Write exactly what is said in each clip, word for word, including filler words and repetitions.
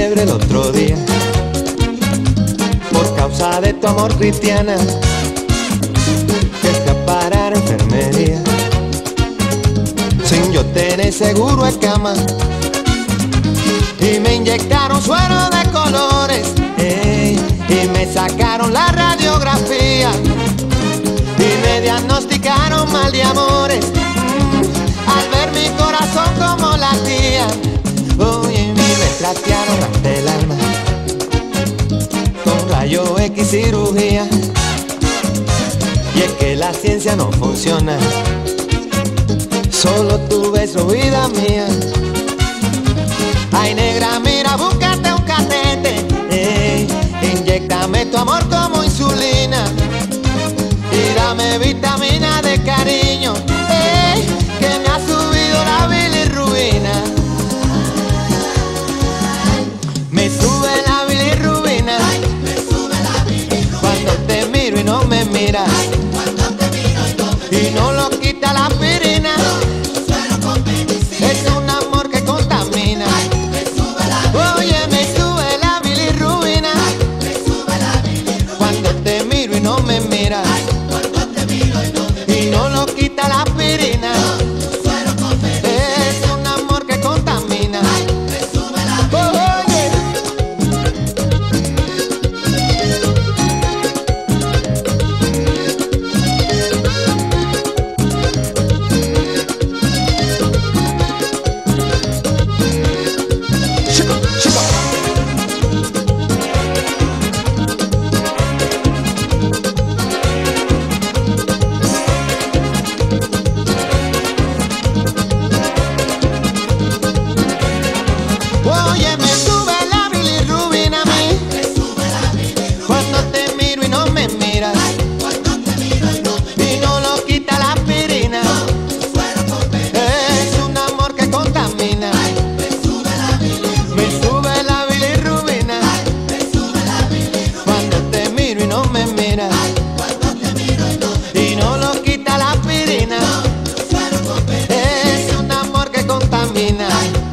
fiebre el otro día por causa de tu amor, cristiana. Que fui a parar a enfermería sin yo tener seguro de cama, y me inyectaron suero de colores, ey, y me sacaron la radiografía y me diagnosticaron mal de amores. Al ver mi corazón como latía, oye, me trastearon hasta el alma con rayo X cirugía. Y es que la ciencia no funciona, solo tu beso, vida mía. Ay, negra, mira, búscate un catete, eh, inyéctame tu amor como insulina y dame vitamina de cariño, eh, que me ha subido la bilirrubina. Me sube la bilirrubina, cuando te miro y no me miras, y no lo quita la aspirina. Es un amor que contamina. Oye, me sube la bilirrubina, cuando te miro y no me miras, y no lo quita la aspirina. Es un amor que contamina. Oye, Oye, me sube la bilirrubina a mí, cuando te miro y no me miras, y no lo quita la aspirina. Es un amor que contamina. Me sube la bilirrubina, cuando te miro y no me miras, y no lo quita la aspirina. Es un amor que contamina.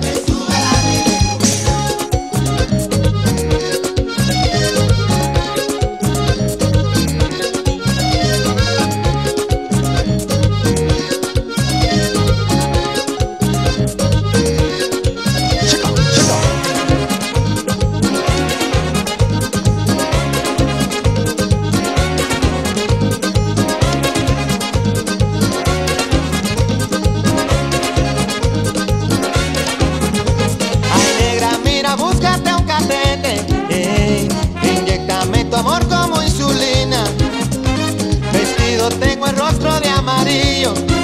Búscate un catete, ey, inyéctame tu amor como insulina. Vestido tengo el rostro de amarillo,